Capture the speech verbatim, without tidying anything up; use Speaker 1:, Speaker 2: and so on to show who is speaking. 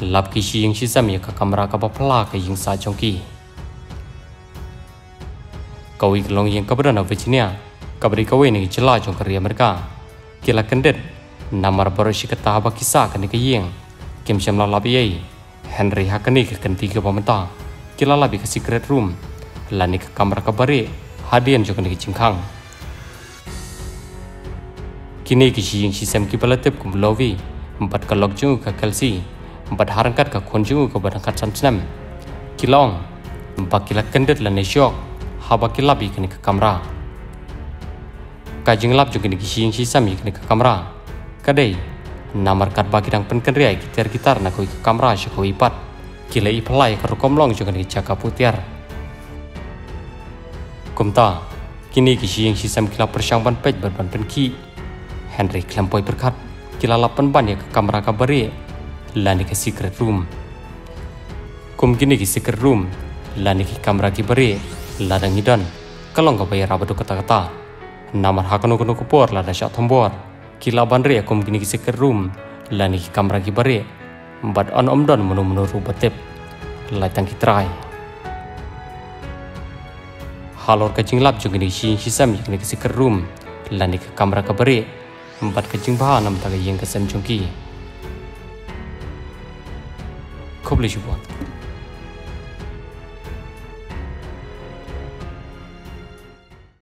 Speaker 1: lap ki shi yang shisam ya ka kamera ka bapla ka yang sa chongki kawi kelong yang kabaran na Virginia kabari kawi ni cela chong karya mereka kila kendet namar baroshi ka tahaba kisah ka ni ka yang kim syam la labi ai Henry hakani ka kenti ka pamenta kila labi ka secret room lani ka kamera ka bare hadian jong ni chingkhang kini ki shi yang shisam ki palatep kum lovi empat kalok jung ka kalsi empat harangkat ka konjung ka barangkat samsnam kilong empat kila kendet lani syok haba kilabi kini ka kamera kajing lap juga ni ki shi sam kini ka kamera kadai namar kat bagi dang pen kenriai gitar gitar na koi ka kamera sya koi pat kila i pelai ka rukom long juga ni caka putiar kumta kini ki shi sam kila persyang ban pej berban pen ki Henry klempoi berkat kila lapan ban ya ka kamera ka bare lani ke secret room kum kini ki secret room lani ki kamera ki bare ladang idan kalong ka bayar abadu kata-kata namar hakano kono kupor lada syak tombor kila banre kum kini ki secret room lani ki kamera ki bare bad on omdon menu-menu rubatep latang ki try halor ka jinglap juga ni shi shisam kini ki secret room lani ki kamera ka bare empat kecing bahan nam taga yang kesem jongki. Kau boleh cuba.